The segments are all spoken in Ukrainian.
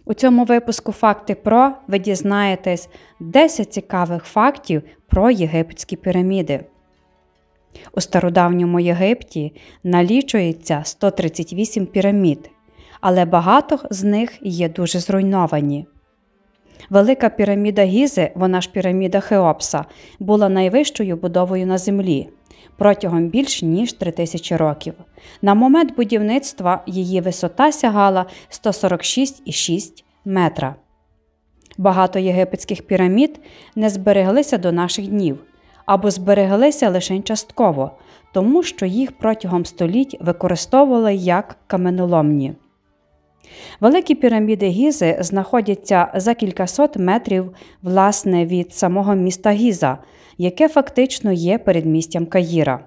У цьому випуску «Факти про» ви дізнаєтесь 10 цікавих фактів про єгипетські піраміди. У стародавньому Єгипті налічується 138 пірамід, але багато з них є дуже зруйновані. Велика піраміда Гізи, вона ж піраміда Хеопса, була найвищою будовою на землі протягом більш ніж 3000 років. На момент будівництва її висота сягала 146,6 метра. Багато єгипетських пірамід не збереглися до наших днів, або збереглися лише частково, тому що їх протягом століть використовували як каменоломні. Великі піраміди Гізи знаходяться за кількасот метрів, власне, від самого міста Гіза, яке фактично є передмістям Каїра.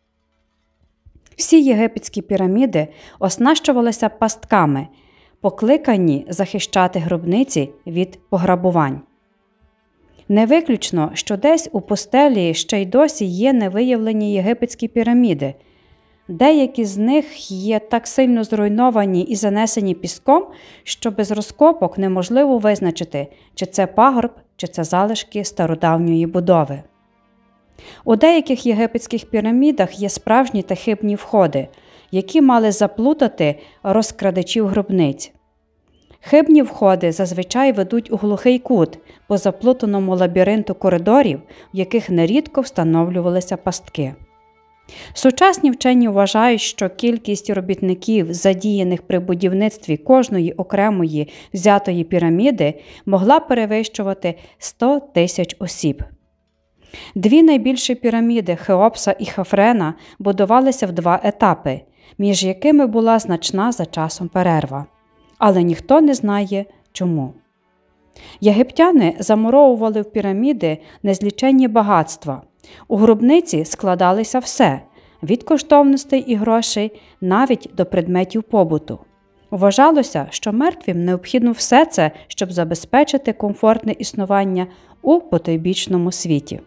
Всі єгипетські піраміди оснащувалися пастками, покликані захищати гробниці від пограбувань. Не виключно, що десь у пустелі ще й досі є невиявлені єгипетські піраміди. Деякі з них є так сильно зруйновані і занесені піском, що без розкопок неможливо визначити, чи це пагорб, чи це залишки стародавньої будови. У деяких єгипетських пірамідах є справжні та хибні входи, які мали заплутати розкрадачів гробниць. Хибні входи зазвичай ведуть у глухий кут по заплутаному лабіринту коридорів, в яких нерідко встановлювалися пастки. Сучасні вчені вважають, що кількість робітників, задіяних при будівництві кожної окремої взятої піраміди, могла перевищувати 100 тисяч осіб. Дві найбільші піраміди Хеопса і Хафрена будувалися в два етапи, між якими була значна за часом перерва. Але ніхто не знає, чому. Єгиптяни замуровували в піраміди незліченні багатства. У гробниці складалося все – від коштовностей і грошей, навіть до предметів побуту. Вважалося, що мертвим необхідно все це, щоб забезпечити комфортне існування у потойбічному світі.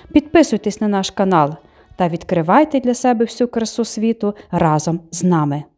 Підписуйтесь на наш канал та відкривайте для себе всю красу світу разом з нами.